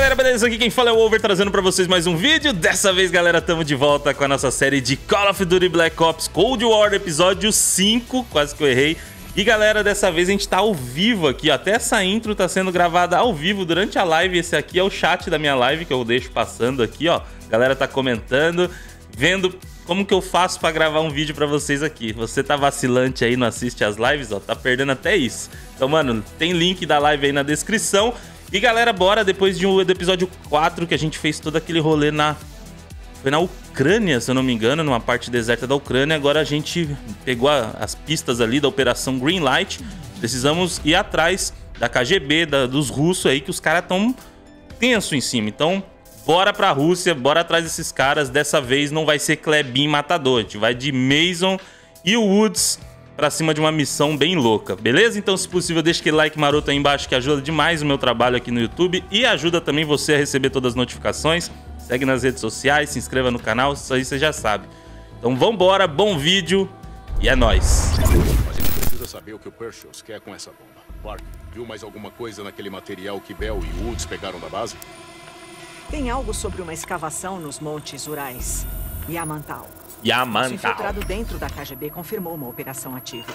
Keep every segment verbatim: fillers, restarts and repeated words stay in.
galera, beleza? Aqui quem fala é o Over, trazendo pra vocês mais um vídeo. Dessa vez, galera, estamos de volta com a nossa série de Call of Duty Black Ops Cold War, episódio cinco, quase que eu errei. E galera, dessa vez a gente tá ao vivo aqui, até essa intro tá sendo gravada ao vivo durante a live. Esse aqui é o chat da minha live que eu deixo passando aqui, ó. A galera tá comentando, vendo como que eu faço pra gravar um vídeo pra vocês aqui. Você tá vacilante aí, não assiste as lives, ó, tá perdendo até isso. Então, mano, tem link da live aí na descrição. E galera, bora, depois de um, do episódio quatro, que a gente fez todo aquele rolê na... Foi na Ucrânia, se eu não me engano, numa parte deserta da Ucrânia. Agora a gente pegou a, as pistas ali da Operação Greenlight. Precisamos ir atrás da K G B, da, dos russos aí, que os caras tão tenso em cima. Então, bora pra Rússia, bora atrás desses caras. Dessa vez não vai ser Klebin Matador, a gente vai de Mason e Woods pra cima de uma missão bem louca, beleza? Então, se possível, deixa aquele like maroto aí embaixo que ajuda demais o meu trabalho aqui no YouTube e ajuda também você a receber todas as notificações. Segue nas redes sociais, se inscreva no canal, isso aí você já sabe. Então vambora, bom vídeo e é nóis. A gente precisa saber o que o Pershers quer com essa bomba. Clark, viu mais alguma coisa naquele material que Bell e Woods pegaram da base? Tem algo sobre uma escavação nos Montes Urais. Yamantal. Yamantal. O infiltrado dentro da K G B confirmou uma operação ativa.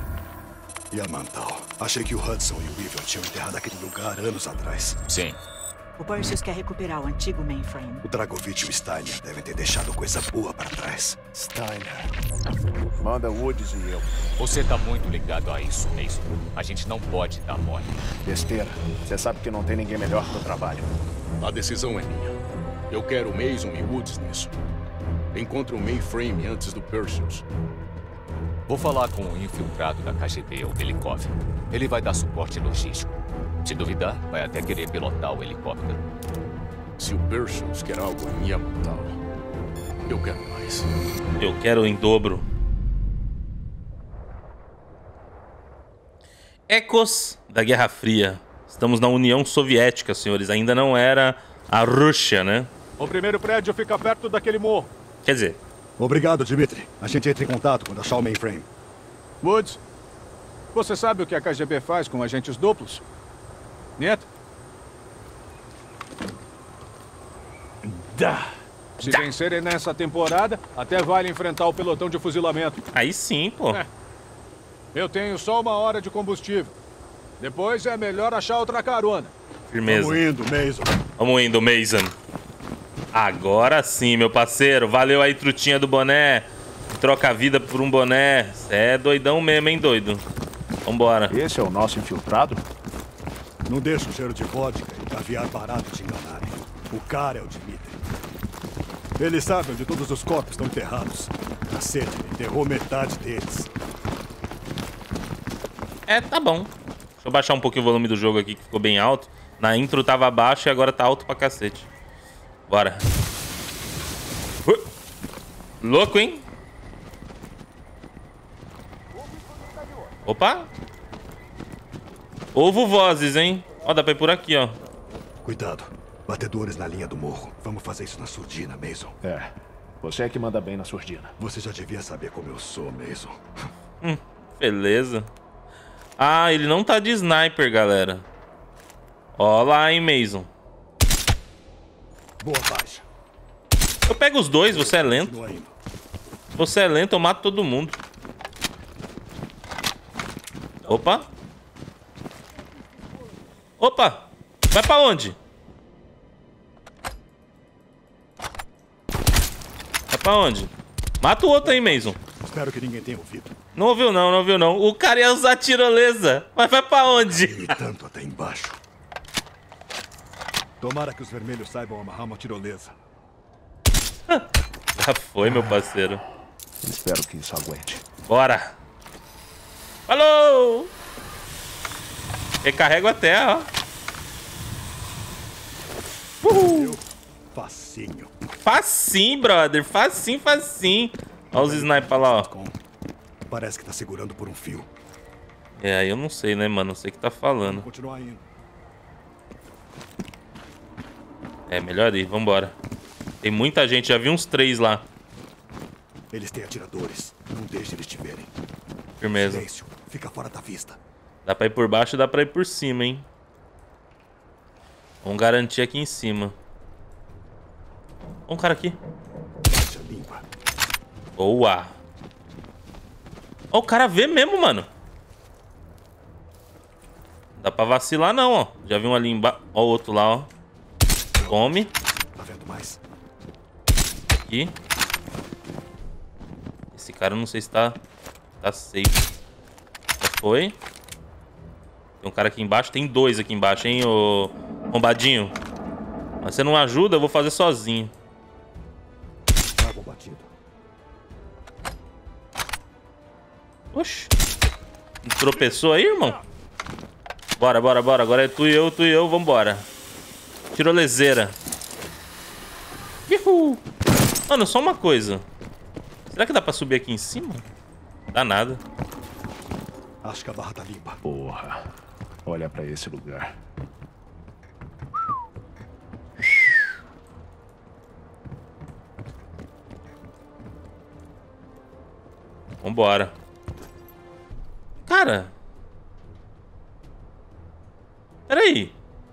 Yamantal. Achei que o Hudson e o Weevil tinham enterrado aquele lugar anos atrás. Sim. O Perseus quer recuperar o antigo mainframe. O Dragovich e o Steiner devem ter deixado coisa boa para trás. Steiner. Manda Woods e eu. Você tá muito ligado a isso mesmo. A gente não pode dar mole. Besteira. Você sabe que não tem ninguém melhor pro trabalho. A decisão é minha. Eu quero Mason e Woods nisso. Encontre o mainframe antes do Perseus. Vou falar com o infiltrado da K G B, o Belikov. Ele vai dar suporte logístico. Se duvidar, vai até querer pilotar o helicóptero. Se o Perseus quer algo em Yamantal, eu quero mais. Eu quero em dobro. Ecos da Guerra Fria. Estamos na União Soviética, senhores. Ainda não era a Rússia, né? O primeiro prédio fica perto daquele morro. Quer dizer... Obrigado, Dmitri. A gente entra em contato quando achar o mainframe. Woods, você sabe o que a K G B faz com agentes duplos? Nieto? Dá. Se Dá. vencerem nessa temporada, até vale enfrentar o pelotão de fuzilamento. Aí sim, pô. É. Eu tenho só uma hora de combustível. Depois é melhor achar outra carona. Firmeza. Vamos indo, Mason. Vamos indo, Mason. Agora sim, meu parceiro. Valeu aí, trutinha do boné. Troca a vida por um boné. Cê é doidão mesmo, hein, doido? Vambora. Esse é o nosso infiltrado? Não deixa o cheiro de vodka e caviar barato te enganarem. O cara é o Dmitri. Ele sabe onde todos os corpos estão enterrados. Cacete, ele enterrou metade deles. É, tá bom. Deixa eu baixar um pouquinho o volume do jogo aqui, que ficou bem alto. Na intro tava baixo e agora tá alto pra cacete. Bora. Uh, louco, hein? Opa. Ouvo vozes, hein? Ó, dá pra ir por aqui, ó. Cuidado. Batedores na linha do morro. Vamos fazer isso na surdina, Mason. É. Você é que manda bem na surdina. Você já devia saber como eu sou, Mason. Hum, beleza. Ah, ele não tá de sniper, galera. Ó lá, hein, Mason. Boa baixa. Eu pego os dois, você é lento. Continua indo. Você é lento, eu mato todo mundo. Opa. Opa. Vai pra onde? Vai pra onde? Mata o outro aí, Mason. Espero que ninguém tenha ouvido. Não ouviu não, não ouviu não. O cara ia usar tirolesa. Mas vai pra onde? E tanto até embaixo. Tomara que os vermelhos saibam amarrar uma tirolesa. Já foi, meu parceiro. Espero que isso aguente. Bora. Falou! Recarrego a terra, ó. Uhul. Facinho. Facinho, brother. Facinho, facinho. Olha os snipers lá, ó. Parece que tá segurando por um fio. É, aí eu não sei, né, mano? Não sei o que tá falando. Continuar indo. É, melhor ir. Vambora. Tem muita gente. Já vi uns três lá. Eles têm atiradores. Não deixe eles te verem. Firmeza. Silêncio. Fica fora da vista. Dá pra ir por baixo e dá pra ir por cima, hein? Vamos garantir aqui em cima. Um cara aqui. Boa. Ó, o cara vê mesmo, mano. Dá pra vacilar não, ó. Já vi um ali embaixo. Ó o outro lá, ó. Come. Tá vendo mais? Aqui. Esse cara eu não sei se tá... Tá safe. Já foi. Tem um cara aqui embaixo. Tem dois aqui embaixo, hein, ô... Bombadinho. Mas você não ajuda, eu vou fazer sozinho. Tá combatido. Oxi. Tropeçou aí, irmão? Bora, bora, bora. Agora é tu e eu, tu e eu. Vambora. Tirolezeira. Uhul. Mano, só uma coisa. Será que dá pra subir aqui em cima? Dá nada. Acho que a barra tá limpa. Porra. Olha pra esse lugar. Vambora. Cara. Peraí.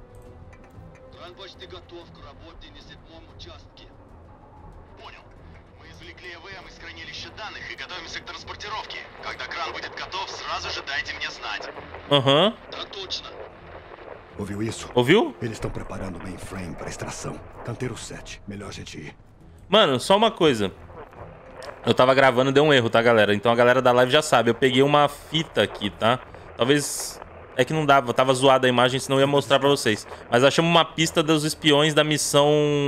Aham. Uhum. Ouviu isso? Ouviu? Eles estão preparando o mainframe para extração. Canteiro sete. Melhor a gente ir. Mano, só uma coisa. Eu tava gravando e deu um erro, tá, galera? Então a galera da live já sabe. Eu peguei uma fita aqui, tá? Talvez... É que não dava, tava zoada a imagem, senão eu ia mostrar pra vocês. Mas achamos uma pista dos espiões da missão...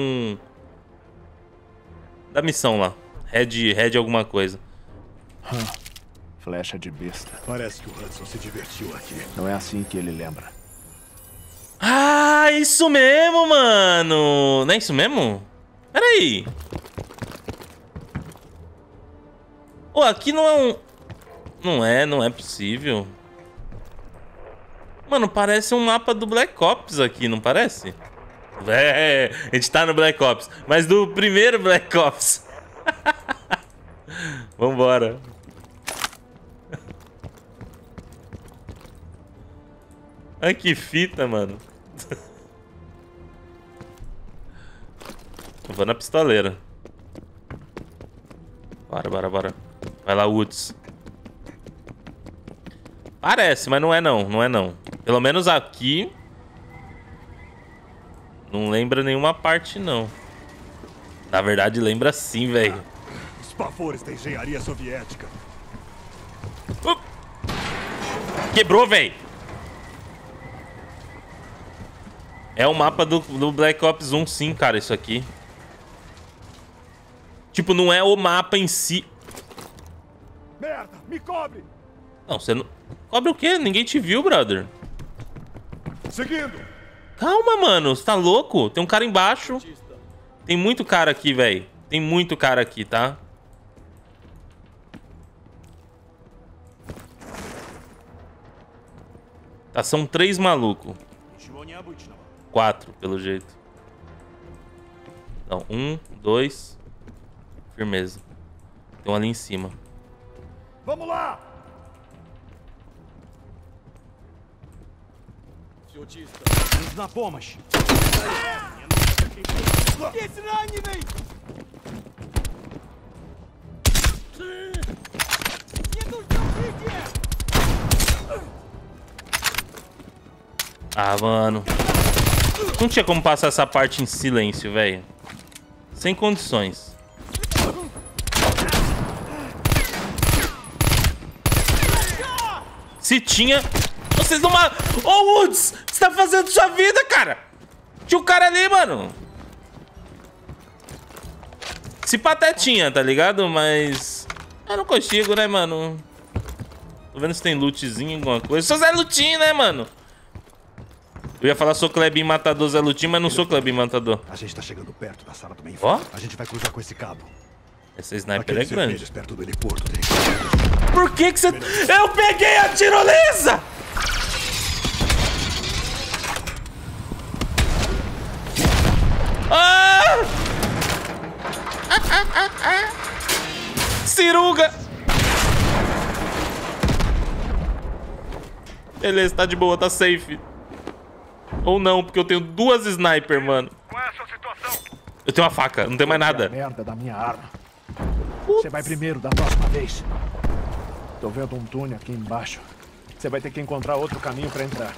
Da missão lá. Red, Red alguma coisa. Flecha de besta. Parece que o Hudson se divertiu aqui. Não é assim que ele lembra. Ah, isso mesmo, mano! Não é isso mesmo? Peraí. Pô, aqui não é um... Não é, não é possível. Mano, parece um mapa do Black Ops aqui, não parece? É, a gente tá no Black Ops. Mas do primeiro Black Ops. Vambora. Ai, que fita, mano. Eu vou na pistoleira. Bora, bora, bora. Vai lá, Woods. Parece, mas não é não, não é não. Pelo menos aqui... Não lembra nenhuma parte, não. Na verdade, lembra sim, velho. Os pavores da engenharia soviética. Uh! Quebrou, velho. É o mapa do, do Black Ops um, sim, cara, isso aqui. Tipo, não é o mapa em si. Merda, me cobre! Não, você não... Cobre o quê? Ninguém te viu, brother. Seguindo! Calma, mano. Você tá louco? Tem um cara embaixo. Tem muito cara aqui, velho. Tem muito cara aqui, tá? Tá, são três malucos. Quatro, pelo jeito. Não, um, dois. Firmeza. Tem um ali em cima. Vamos lá! На помощь! Есть раненый! Не нужно укрытие! Ah, mano. Não tinha como passar essa parte em silêncio, velho. Sem condições. Se tinha... Vocês não... Ô, oh, Woods! Você tá fazendo sua vida, cara! Tinha um cara ali, mano. Se patetinha, tá ligado? Mas... Eu não consigo, né, mano? Tô vendo se tem lootzinho, alguma coisa. Sou Zé Lutinho, né, mano? Eu ia falar sou Clebinho Matador, Zé Lutinho, mas não sou Clebinho Matador. A gente tá chegando perto da sala do mainframe. Ó. A gente vai cruzar com esse cabo. Essa sniper Aqueles é grande. vermelhos perto do heliporto dele. Por que que você... Eu peguei a tirolesa! Ah! Ah, ah, ah, ah. Ciruga! Beleza, tá de boa, tá safe. Ou não, porque eu tenho duas sniper, mano. Qual é a sua situação? Eu tenho uma faca, não tem mais nada. A merda da minha arma. Você vai primeiro da próxima vez. Tô vendo um túnel aqui embaixo. Você vai ter que encontrar outro caminho pra entrar.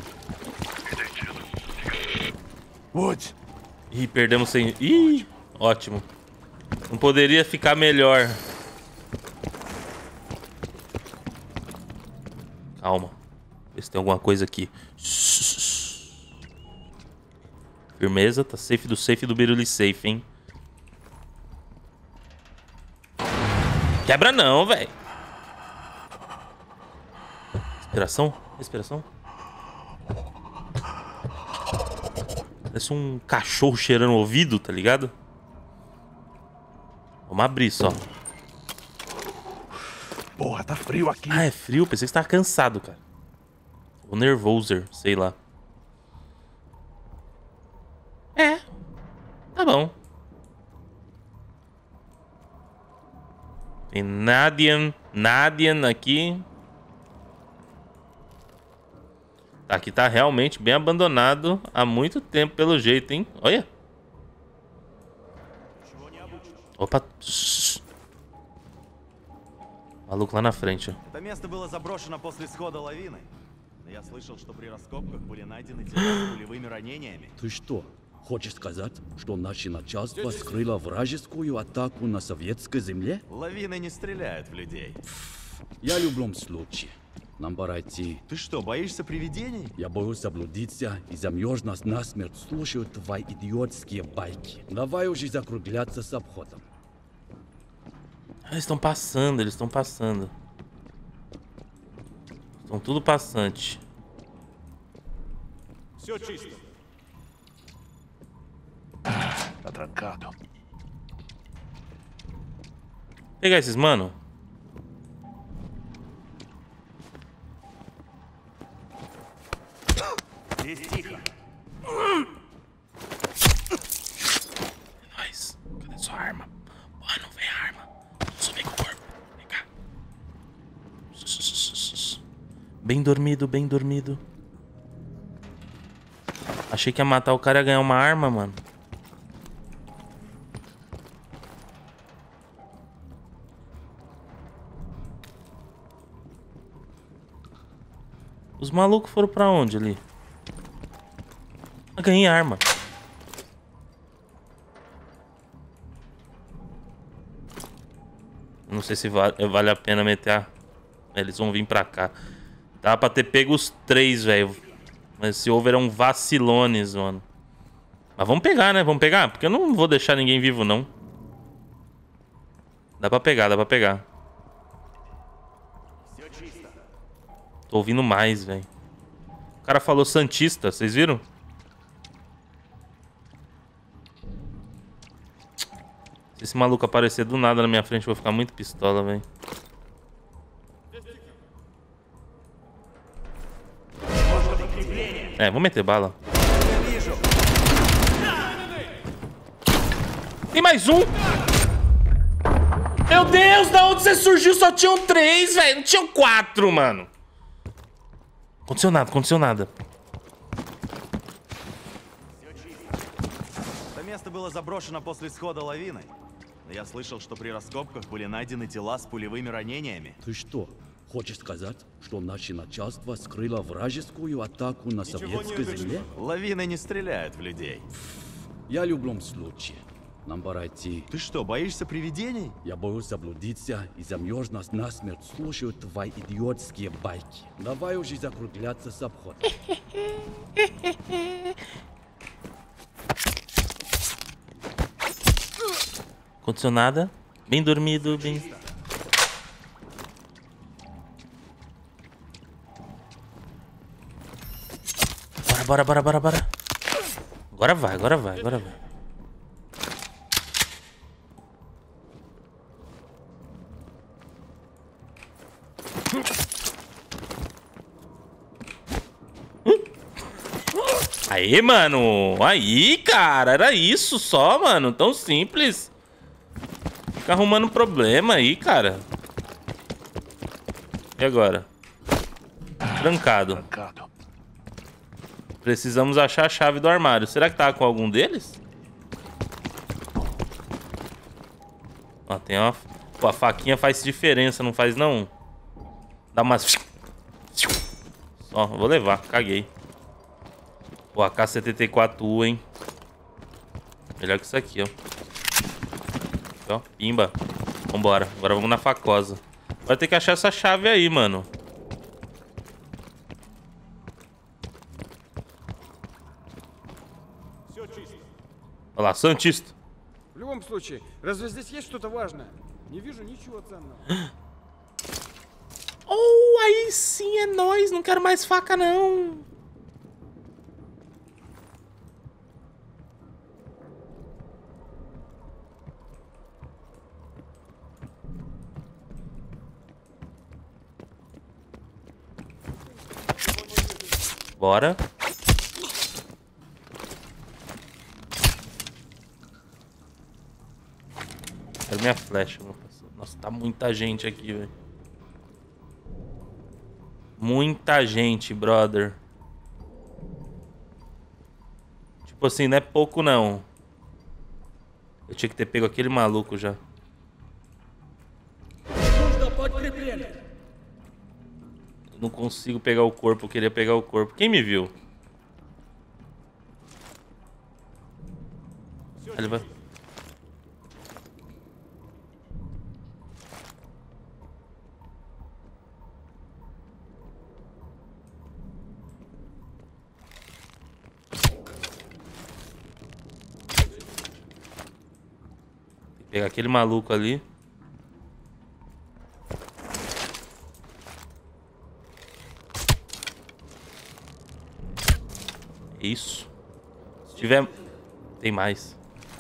Woods. Ih, perdemos sem... Ih, ótimo. Não poderia ficar melhor. Calma. Vê se tem alguma coisa aqui. Firmeza, tá safe do safe do Biruli safe, hein? Quebra não, velho. Respiração, respiração. Parece um cachorro cheirando o ouvido, tá ligado? Vamos abrir só. Porra, tá frio aqui. Ah, é frio? Pensei que você tava cansado, cara. Ou nervoso, sei lá. É. Tá bom. Tem Nadian, Nadian aqui. Aqui tá realmente bem abandonado há muito tempo, pelo jeito, hein? Olha. Opa. Maluco lá na frente, ó. Это место было заброшено после схода лавины. Но я слышал, что при раскопках были найдены тела с пулевыми ранениями. Ты что, хочешь сказать, что наше начальство скрыло вражескую атаку на советской земле? Лавины не стреляют в людей. Я в любом случае. Нам пора идти. Ты что, боишься привидений? Я боюсь заблудиться и замьешь нас насмерть, слушаю твои идиотские байки. Давай уже закругляться с обходом. Eles estão passando, eles estão passando. Estão tudo passante. Все чисто. Tá trancado. Pegar esses, mano. Здесь тихо. Nós. Cadê sua arma? Porra, não vem a arma. Sumir com o corpo. Vem cá. Bem dormido, bem dormido. Achei que ia matar o cara e ia ganhar uma arma, mano. Os malucos foram pra onde ali? Eu ganhei arma. Não sei se vale, vale a pena meter a... Eles vão vir pra cá. Dá pra ter pego os três, velho. Mas esse over é um vacilones, mano. Mas vamos pegar, né? Vamos pegar? Porque eu não vou deixar ninguém vivo, não. Dá pra pegar, dá pra pegar. Tô ouvindo mais, velho. O cara falou Santista, vocês viram? Se esse maluco aparecer do nada na minha frente, eu vou ficar muito pistola, velho. É, vou meter bala. Tem mais um! Meu Deus, da onde você surgiu? Só tinham três, velho. Não tinham quatro, mano. Aconteceu nada, aconteceu nada. Это место было заброшено после схода лавины. Но я слышал, что при раскопках были найдены тела с пулевыми ранениями. Ты что, хочешь сказать, что наше начальство скрыло вражескую атаку на советской земле? Лавины не стреляют в людей. Я в любом случае. Нам пора идти. Ты что, боишься привидений? Я боюсь заблудиться и замьешь нас насмерть, слушаю твои идиотские байки. Давай уже закругляться с обходом. Aconteceu nada. Bem dormido, bem... Bora, bora, bora, bora, bora. Agora vai, agora vai, agora vai. Aê, mano. Aí, cara. Era isso só, mano. Tão simples. Fica arrumando problema aí, cara. E agora? Trancado. Trancado. Precisamos achar a chave do armário. Será que tá com algum deles? Ó, tem uma... Pô, a faquinha faz diferença, não faz não? Dá umas... Ó, vou levar, caguei. Pô, A K setenta e quatro U, hein? Melhor que isso aqui, ó. Ó, pimba. Vambora, agora vamos na facosa. Vai ter que achar essa chave aí, mano. Olha lá, Santista. В любом случае, разве здесь есть что-то важное? Не вижу ничего ценного. Oh, aí sim é nóis. Não quero mais faca, não. Bora. Quero minha flecha, meu parceiro. Nossa, tá muita gente aqui, velho. Muita gente, brother. Tipo assim, não é pouco, não. Eu tinha que ter pego aquele maluco já. Eu não consigo pegar o corpo, eu queria pegar o corpo. Quem me viu? Ele vai... Pegar aquele maluco ali. Isso. Se tiver... Tem mais.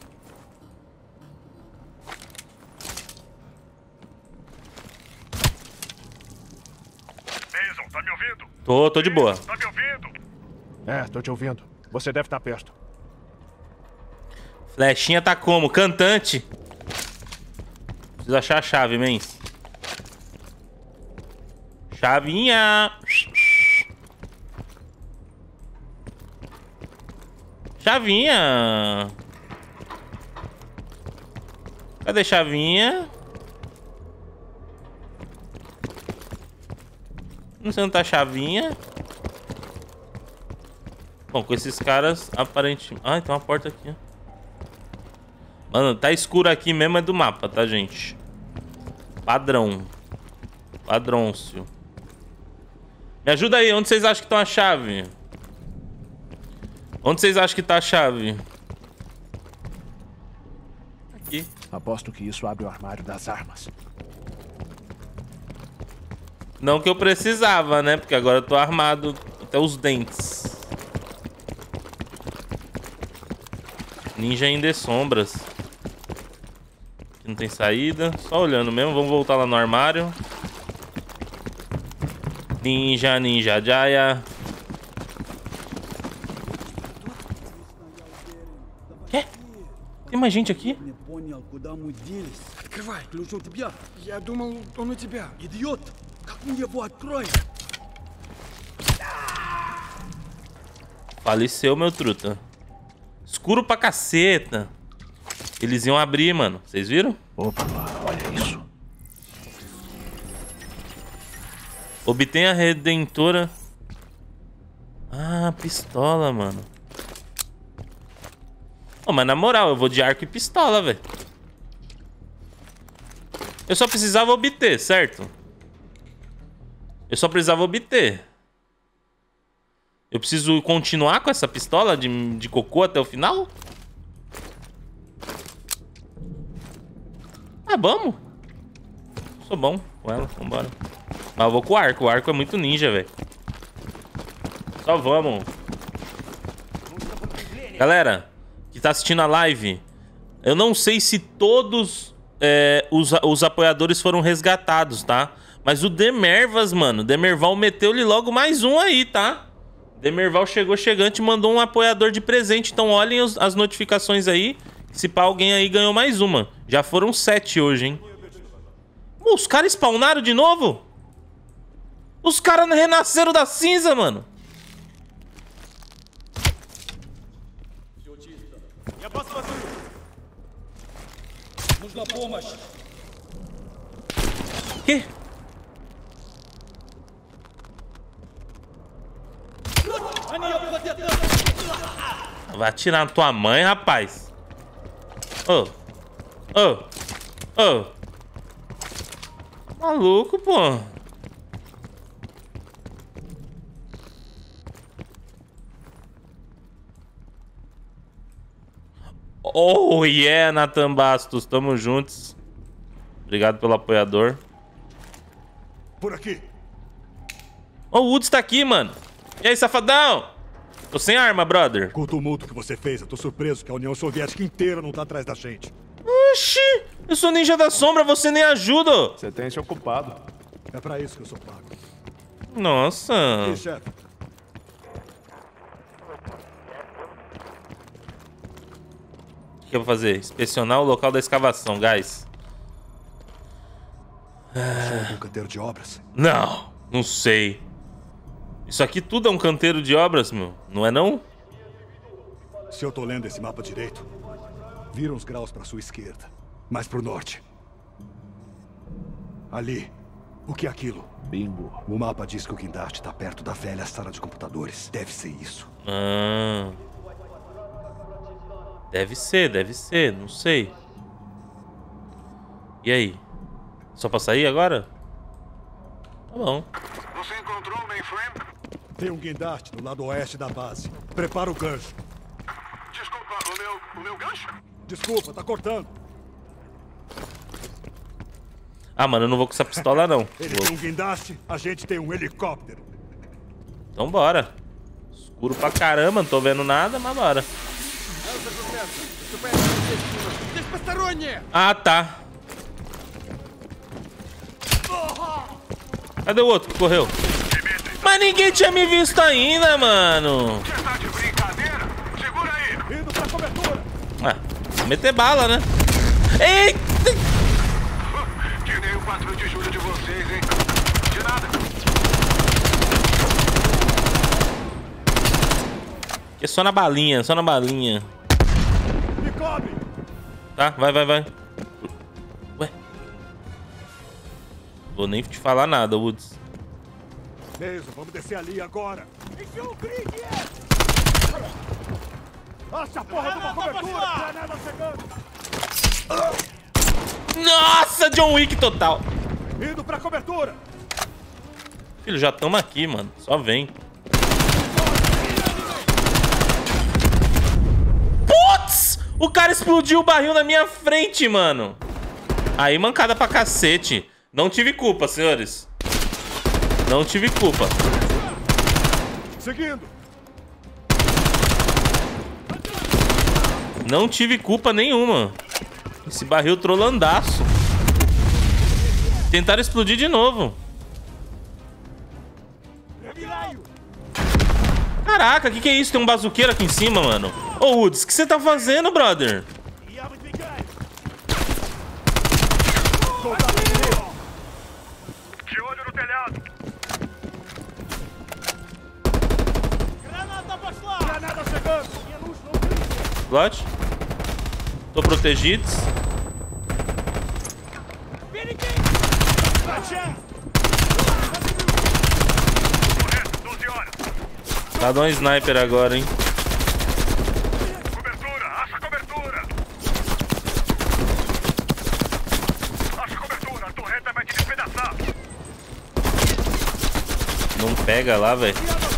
Jason, tá me ouvindo? Tô, tô de boa. Tá me ouvindo? É, tô te ouvindo. Você deve estar perto. Flechinha tá como? Cantante. Preciso achar a chave, mens. Chavinha. Chavinha. Cadê chavinha? Não sei onde tá a chavinha. Bom, com esses caras, aparentemente... Ah, tem uma porta aqui, ó. Mano, tá escuro aqui mesmo, é do mapa, tá, gente? Padrão. Padrôncio. Me ajuda aí, onde vocês acham que tá a chave? Onde vocês acham que tá a chave? Aqui. Aposto que isso abre o armário das armas. Não que eu precisava, né? Porque agora eu tô armado até os dentes. Ninja em de sombras. Aqui não tem saída. Só olhando mesmo. Vamos voltar lá no armário. Ninja, ninja, jaya. Quê? Tem mais gente aqui? Открывай, ключ у тебя. Я думал, он у тебя. Идиот! Как мы его откроем? Faleceu, meu truta. Escuro pra caceta. Eles iam abrir, mano. Vocês viram? Opa, olha isso. Obtém a redentora. Ah, pistola, mano. Oh, mas na moral, eu vou de arco e pistola, velho. Eu só precisava obter, certo? Eu só precisava obter. Eu preciso continuar com essa pistola de, de cocô até o final? Ah, vamos. Sou bom com ela, vambora. Mas eu vou com o arco, o arco é muito ninja, velho. Só vamos. Galera, que tá assistindo a live, eu não sei se todos é, os, os apoiadores foram resgatados, tá? Mas o Demervas, mano, Demerval meteu-lhe logo mais um aí, tá? Demerval chegou chegante e mandou um apoiador de presente. Então olhem os, as notificações aí. Se pá, alguém aí ganhou mais uma. Já foram sete hoje, hein? Pô, os caras spawnaram de novo? Os caras renasceram da cinza, mano. Que? Vai atirar na tua mãe, rapaz. Ô. Ô. Ô. Maluco, pô. Oh, yeah, Nathan Bastos. Tamo juntos. Obrigado pelo apoiador. Por aqui. Ô, oh, o Woods tá aqui, mano. E aí, safadão? Tô sem arma, brother. Com o tumulto que você fez, eu tô surpreso que a União Soviética inteira não tá atrás da gente. Oxi! Eu sou ninja da sombra, você nem ajuda. Você tem se ocupado. É pra isso que eu sou pago. Nossa. E, chefe? O que eu vou fazer? Inspecionar o local da escavação, guys. Achou algum canteiro de obras? Não, não sei. Isso aqui tudo é um canteiro de obras, meu. Não é não? Se eu tô lendo esse mapa direito, vira uns graus pra sua esquerda. Mais pro norte. Ali. O que é aquilo? Bingo. O mapa diz que o guindaste tá perto da velha sala de computadores. Deve ser isso. Ah. Deve ser, deve ser. Não sei. E aí? Só pra sair agora? Tá bom. Você encontrou o mainframe? Tem um guindaste no lado oeste da base. Prepara o gancho. Desculpa, o meu, o meu gancho? Desculpa, tá cortando. Ah, mano, eu não vou com essa pistola, não. Ele Vou. tem um guindaste, a gente tem um helicóptero. Então bora. Escuro pra caramba, não tô vendo nada, mas bora. Ah, tá. Cadê o outro que correu? Mas ninguém tinha me visto ainda, mano. Você tá de brincadeira? Segura aí. Indo pra cobertura. Ah, vou meter bala, né? Eita! Que nem o quatro de julho de vocês, hein? De nada. Aqui é só na balinha, só na balinha. Me cobre. Tá, vai, vai, vai. Ué. Vou nem te falar nada, Woods. Mesmo, vamos descer ali agora. Enfiou o Krieg! Acha a porra de uma cobertura! Granada chegando! Nossa, John Wick total. Indo pra cobertura! Filho, já tamo aqui, mano. Só vem. Putz! O cara explodiu o barril na minha frente, mano. Aí, mancada pra cacete. Não tive culpa, senhores. Não tive culpa. Seguindo. Não tive culpa nenhuma. Esse barril trolandaço. Tentaram explodir de novo. Caraca, o que, que é isso? Tem um bazuqueiro aqui em cima, mano. Ô, Woods, o que você tá fazendo, brother? De olho no telhado. Granada chegando! Slot. Tô protegidos. Tá dando um sniper agora, hein? Cobertura, acha cobertura. Acha cobertura, a torreta vai te despedaçar. Não pega lá, velho.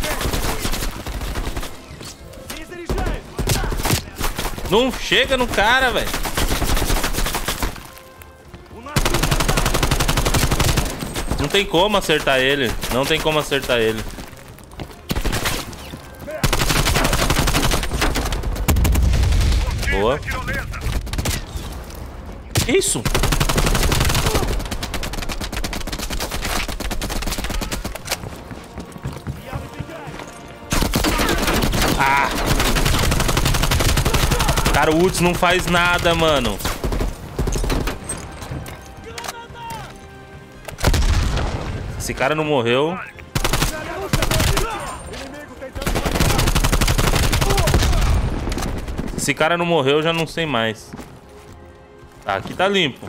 Não chega no cara, velho. Não tem como acertar ele. Não tem como acertar ele. Boa. Que isso? Ah! Cara, o Woods não faz nada, mano. Esse cara não morreu. Esse cara não morreu, eu já não sei mais. Tá, aqui tá limpo.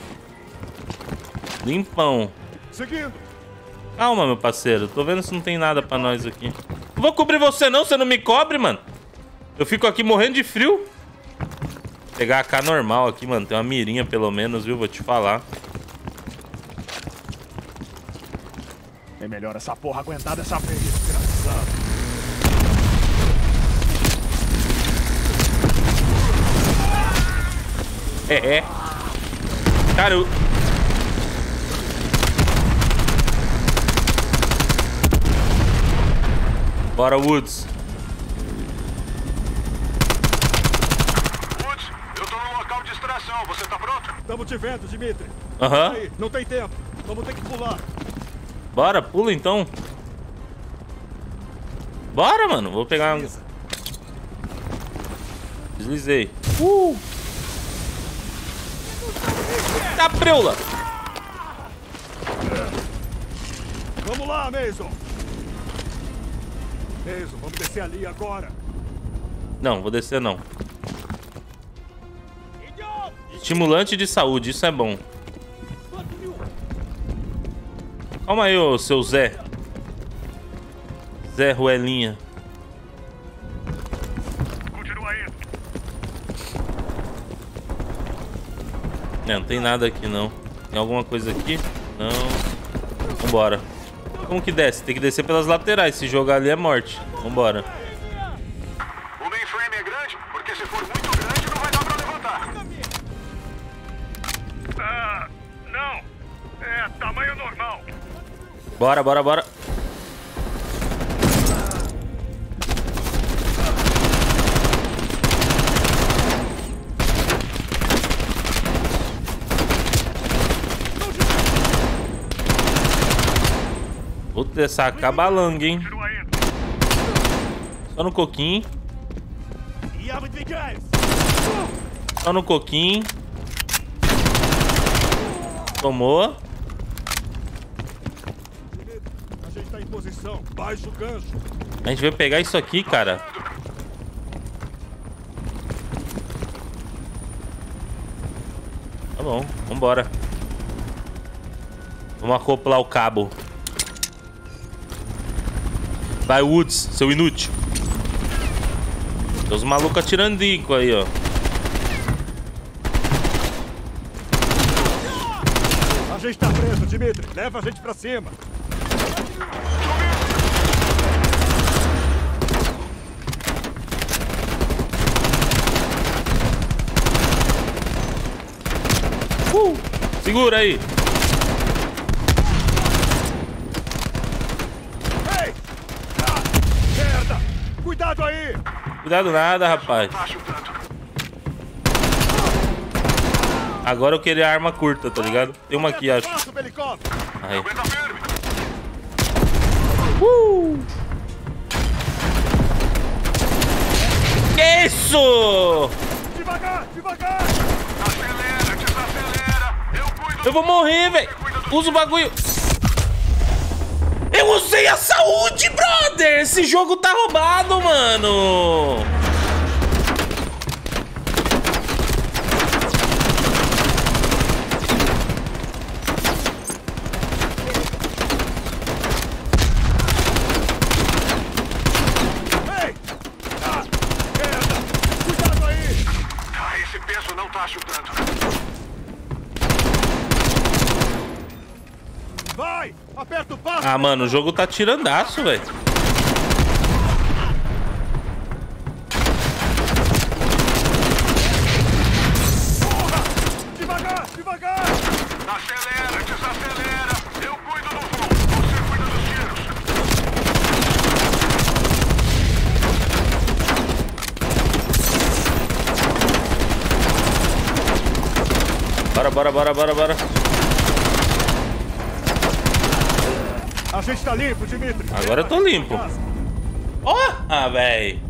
Limpão. Seguindo. Calma, meu parceiro. Tô vendo se não tem nada pra nós aqui. Não vou cobrir você não, você não me cobre, mano. Eu fico aqui morrendo de frio. Vou pegar a K normal aqui, mano. Tem uma mirinha pelo menos, viu? Vou te falar. É melhor essa porra aguentar dessa vez, desgraçado. É, é. Cara, eu... Bora, Woods. Woods, eu tô no local de extração. Você tá pronto? Estamos te vendo, Dimitri. Aham. Aí, não tem tempo. Vamos ter que pular. Bora, pula então. Bora, mano. Vou pegar... Desliza. Deslizei. Uh! Tá preula! Vamos lá, Mason. Mason, vamos descer ali agora. Não, vou descer não. Estimulante de saúde, isso é bom. Calma aí, ô seu Zé. Zé Ruelinha. Continua aí. É, não tem nada aqui não. Tem alguma coisa aqui? Não. Vambora. Como que desce? Tem que descer pelas laterais. Se jogar ali é morte. Vambora. O mainframe é grande, porque se for muito grande não vai dar pra levantar. Ah, não. É tamanho normal. Bora, bora, bora. Puta, essa acabalanga, hein? Só no coquinho. Só no coquinho. Tomou. A gente tá em posição. Baixa o gancho. A gente vai pegar isso aqui, cara. Tá bom, vambora. Vamos acoplar o cabo. Vai, Woods, seu inútil. Tem os malucos atirandico aí, ó. A gente tá preso, Dimitri. Leva a gente pra cima. Uh, segura aí. Ei! Ah, merda! Cuidado aí! Cuidado nada, rapaz. Agora eu queria arma curta, tá ligado? Tem uma aqui, acho. Aí. Uh! Que isso? Devagar, devagar! Acelera, desacelera. Eu cuido. Eu vou morrer, velho. Usa o bagulho. Eu usei a saúde, brother. Esse jogo tá roubado, mano. Ei! Ah, merda! Cuidado aí! Ah, esse peso não tá ajudando. Vai! Aperta o passo! Ah, mano, o jogo tá tirandaço, velho. Devagar, devagar! Acelera, desacelera. Eu cuido do voo. Você cuida dos tiros. Bora, bora, bora, bora, bora. A gente tá limpo, Dimitri. Agora eu tô limpo. Ó, ah, véi.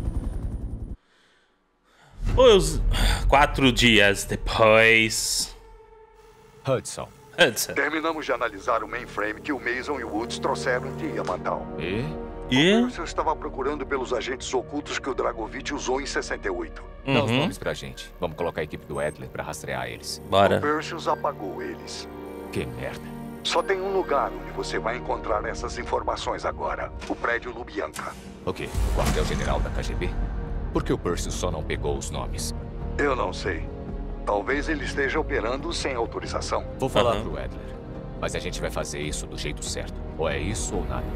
Os quatro dias depois. Hudson. Hudson. Terminamos de analisar o mainframe que o Mason e o Woods trouxeram de Yamantown. E? E? O Percy estava procurando pelos agentes ocultos que o Dragovich usou em sessenta e oito. Dá os Uhum. nomes pra gente. Vamos colocar a equipe do Adler pra rastrear eles. Bora. O Perseus apagou eles. Que merda. Só tem um lugar onde você vai encontrar essas informações agora. O prédio Lubyanka. O quê? O quartel-general da K G B? Por que o Percy só não pegou os nomes? Eu não sei. Talvez ele esteja operando sem autorização. Vou falar Aham. pro Adler. Mas a gente vai fazer isso do jeito certo. Ou é isso ou nada.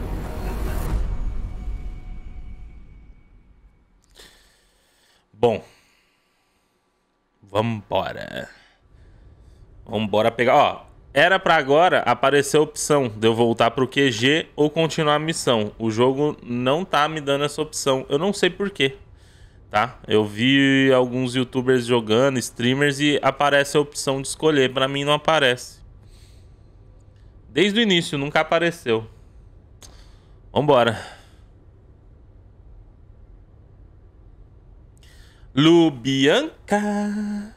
Bom. Vambora. Vambora pegar. Ó, era pra agora aparecer a opção de eu voltar pro Q G ou continuar a missão. O jogo não tá me dando essa opção. Eu não sei por quê. Tá? Eu vi alguns youtubers jogando, streamers, e aparece a opção de escolher. Pra mim não aparece. Desde o início, nunca apareceu. Vambora. Lubyanka.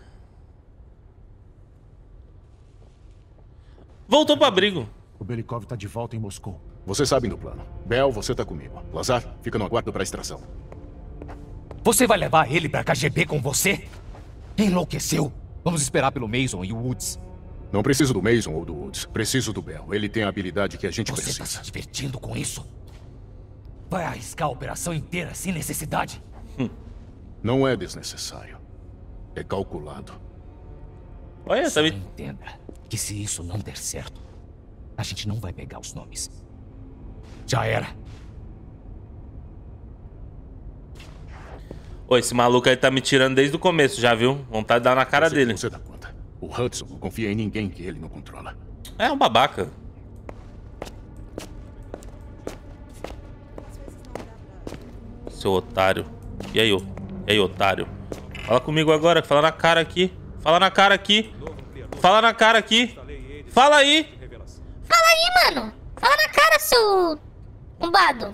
Voltou pro abrigo. O Belikov tá de volta em Moscou. Você sabe do plano. Bel, você tá comigo. Lazar, fica no aguardo pra extração. Você vai levar ele pra K G B com você? Enlouqueceu. Vamos esperar pelo Mason e o Woods. Não preciso do Mason ou do Woods. Preciso do Bel. Ele tem a habilidade que a gente Você precisa. tá se divertindo com isso? Vai arriscar a operação inteira sem necessidade? Hum. Não é desnecessário. É calculado. Olha, Só tá me... entenda que se isso não der certo, a gente não vai pegar os nomes. Já era. Ô, esse maluco aí tá me tirando desde o começo, já viu? Vontade de dar na cara Você- dele. Você dá conta. O Hudson não confia em ninguém que ele não controla. É um babaca. Seu otário. E aí, ô? E aí, otário? Fala comigo agora, fala na cara aqui. Fala na cara aqui. Fala na cara aqui. Fala aí. Fala aí, mano. Fala na cara, seu... bombado.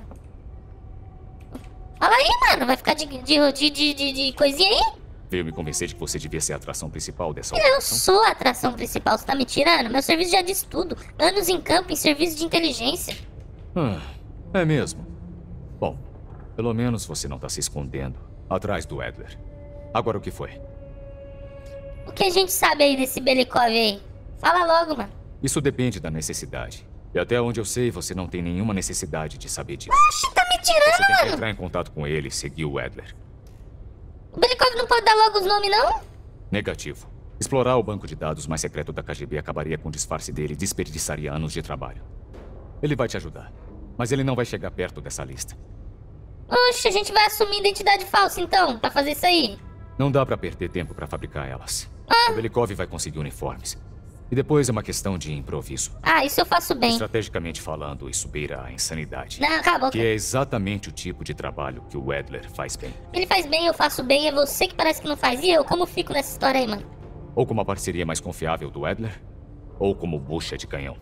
Fala aí, mano. Vai ficar de, de, de, de, de, de coisinha aí? Veio me convencer de que você devia ser a atração principal dessa Eu operação. sou a atração principal, você tá me tirando? Meu serviço já disse tudo. Anos em campo, em serviço de inteligência. Ah, é mesmo. Bom, pelo menos você não tá se escondendo atrás do Adler. Agora o que foi? O que a gente sabe aí desse Belikov aí? Fala logo, mano. Isso depende da necessidade. E até onde eu sei, você não tem nenhuma necessidade de saber disso. Oxi, tá me tirando, Você tem que mano. entrar em contato com ele e seguir o Adler. O Belikov não pode dar logo os nomes, não? Negativo. Explorar o banco de dados mais secreto da K G B acabaria com o disfarce dele e desperdiçaria anos de trabalho. Ele vai te ajudar, mas ele não vai chegar perto dessa lista. Oxe, a gente vai assumir identidade falsa, então, pra fazer isso aí. Não dá pra perder tempo pra fabricar elas. Ah. O Belikov vai conseguir uniformes. E depois é uma questão de improviso. Ah, isso eu faço bem. Estrategicamente falando, isso beira a insanidade. Não, acabou. Que é exatamente o tipo de trabalho que o Adler faz bem. Ele faz bem, eu faço bem, é você que parece que não faz. E eu, como fico nessa história aí, mano? Ou como a parceria mais confiável do Adler, ou como bucha de canhão.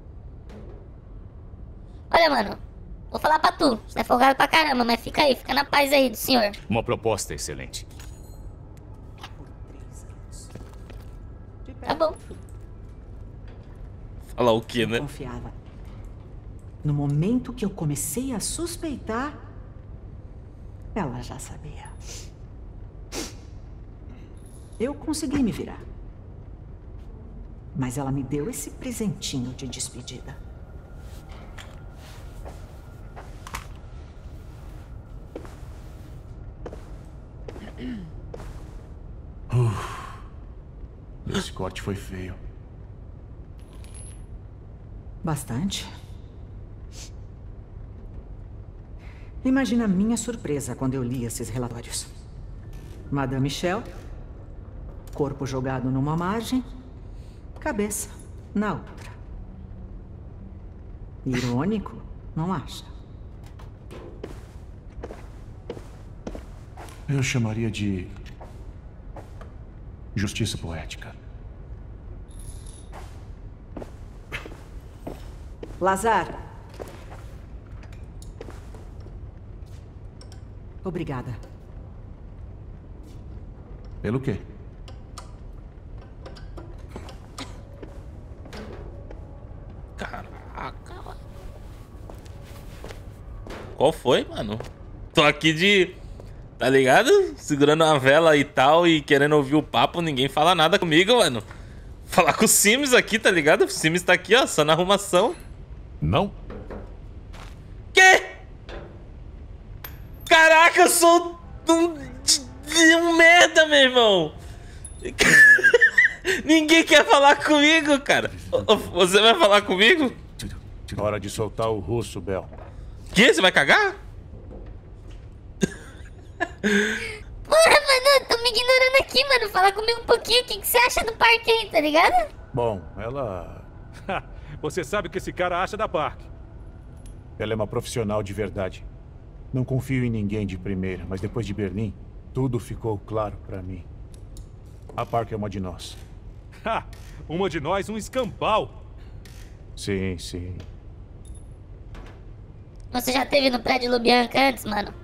Olha, mano, vou falar pra tu. Você é folgado pra caramba, mas fica aí, fica na paz aí do senhor. Uma proposta excelente. Tá bom. Falar o quê, né? Confiava. No momento que eu comecei a suspeitar, ela já sabia. Eu consegui me virar. Mas ela me deu esse presentinho de despedida. Uf. Esse corte foi feio. Bastante. Imagina a minha surpresa quando eu li esses relatórios. Madame Michel, corpo jogado numa margem, cabeça na outra. Irônico, não acha? Eu chamaria de justiça poética. Lazar. Obrigada. Pelo quê? Caraca. qual foi, mano? Tô aqui de... Tá ligado? Segurando uma vela e tal e querendo ouvir o papo, ninguém fala nada comigo, mano. Falar com o Sims aqui, tá ligado? O Sims tá aqui, ó, só na arrumação. Não? Quê? Caraca, eu sou um, um merda, meu irmão. Ninguém quer falar comigo, cara. Você vai falar comigo? Hora de soltar o russo, Bel. Que? Você vai cagar? Porra, mano, tô me ignorando aqui, mano. Fala comigo um pouquinho. O que, que você acha do parque aí, tá ligado? Bom, ela... Você sabe o que esse cara acha da Park. Ela é uma profissional de verdade. Não confio em ninguém de primeira, mas depois de Berlim, tudo ficou claro pra mim. A Park é uma de nós. Ha! Uma de nós, um escambau. Sim, sim. Você já esteve no prédio Lubyanka antes, mano?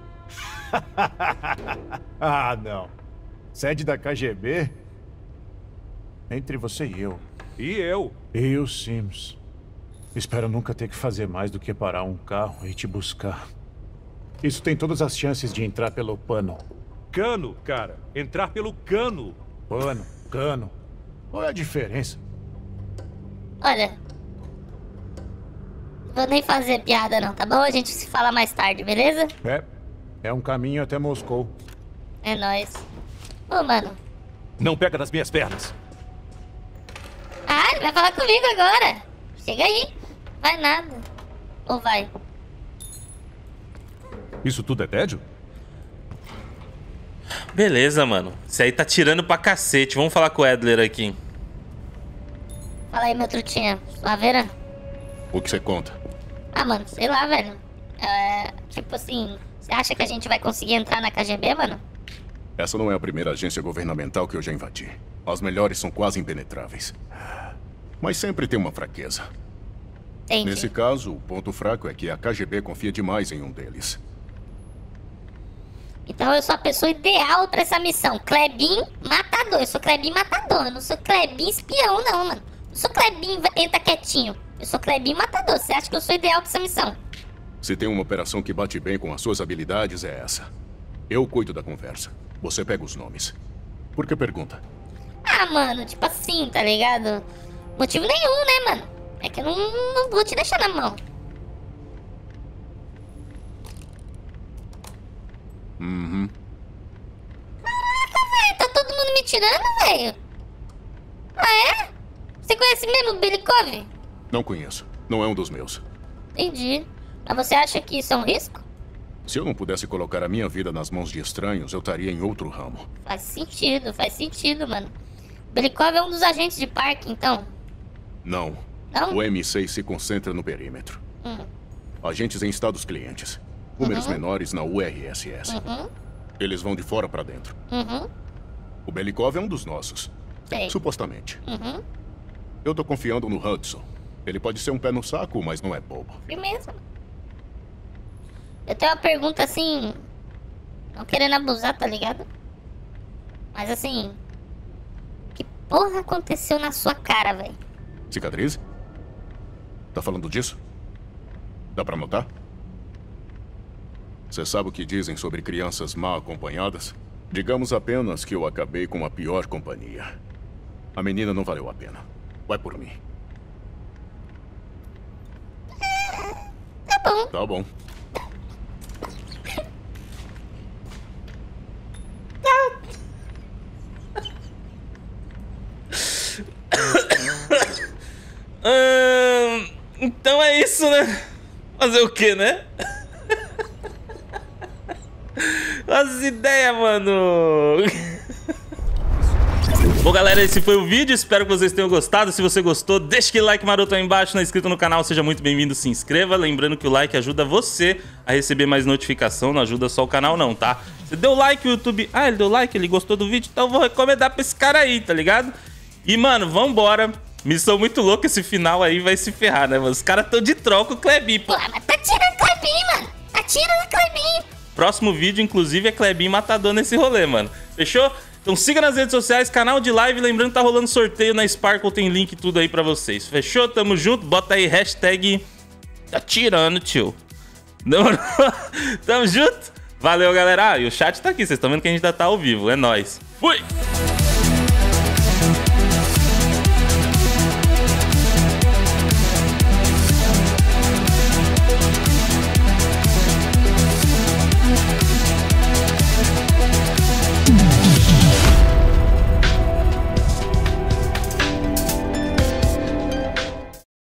Ah, não. Sede da K G B? Entre você e eu. E eu? E o Sims. Espero nunca ter que fazer mais do que parar um carro e te buscar. Isso tem todas as chances de entrar pelo pano. Cano, cara. Entrar pelo cano. Pano, cano. Qual é a diferença? Olha... Vou nem fazer piada não, tá bom? A gente se fala mais tarde, beleza? É. É um caminho até Moscou. É nóis. Ô, mano. Não pega nas minhas pernas. Ah, ele vai falar comigo agora. Chega aí. Vai nada. Ou vai? Isso tudo é tédio? Beleza, mano. Isso aí tá tirando pra cacete. Vamos falar com o Adler aqui. Fala aí, meu trutinha. Suaveira? O que você conta? Ah, mano, sei lá, velho. É... Tipo assim... Você acha que a gente vai conseguir entrar na K G B, mano? Essa não é a primeira agência governamental que eu já invadi. As melhores são quase impenetráveis. Mas sempre tem uma fraqueza. Entendi. Nesse caso, o ponto fraco é que a K G B confia demais em um deles. Então eu sou a pessoa ideal pra essa missão. Klebin matador. Eu sou Klebin matador. Eu não sou Klebin espião, não, mano. Eu sou Klebin entra quietinho. Eu sou Klebin matador. Você acha que eu sou ideal pra essa missão? Se tem uma operação que bate bem com as suas habilidades, é essa. Eu cuido da conversa. Você pega os nomes. Por que pergunta? Ah, mano, tipo assim, tá ligado? Motivo nenhum, né, mano? É que eu não, não vou te deixar na mão. Uhum. Caraca, velho, tá todo mundo me tirando, velho? Ah, é? Você conhece mesmo o Belikov? Não conheço. Não é um dos meus. Entendi. Mas você acha que isso é um risco? Se eu não pudesse colocar a minha vida nas mãos de estranhos, eu estaria em outro ramo. Faz sentido, faz sentido, mano. Belikov é um dos agentes de parque, então? Não. Não? O M seis se concentra no perímetro. Hum. Agentes em estados clientes. Números Uhum. menores na U R S S. Uhum. Eles vão de fora pra dentro. Uhum. O Belikov é um dos nossos. Sei. Supostamente. Uhum. Eu tô confiando no Hudson. Ele pode ser um pé no saco, mas não é bobo. Firmeza. Eu tenho uma pergunta assim... Não querendo abusar, tá ligado? Mas assim... Que porra aconteceu na sua cara, velho? Cicatriz? Tá falando disso? Dá pra notar? Você sabe o que dizem sobre crianças mal acompanhadas? Digamos apenas que eu acabei com a pior companhia. A menina não valeu a pena. Vai por mim. Tá bom. Tá bom. hum, então é isso, né? Fazer o que, né? As ideias, mano. Bom, galera, esse foi o vídeo. Espero que vocês tenham gostado. Se você gostou, deixa aquele like maroto aí embaixo. Não é inscrito no canal, seja muito bem-vindo. Se inscreva. Lembrando que o like ajuda você a receber mais notificação. Não ajuda só o canal, não, tá? Você deu like, o YouTube... Ah, ele deu like, ele gostou do vídeo. Então eu vou recomendar pra esse cara aí, tá ligado? E, mano, vambora. Missão muito louca. Esse final aí vai se ferrar, né, mano? Os caras tão de troca o Klebin, pô. Pô, mas tá tirando o Klebin, mano. Tá tirando o Klebin. Próximo vídeo, inclusive, é Klebin matador nesse rolê, mano. Fechou? Então siga nas redes sociais, canal de live. Lembrando que tá rolando sorteio na Sparkle, tem link tudo aí pra vocês. Fechou? Tamo junto. Bota aí hashtag tá tirando, tio. Demorou? Tamo junto? Valeu, galera. Ah, e o chat tá aqui, vocês estão vendo que a gente ainda tá ao vivo. É nóis. Fui!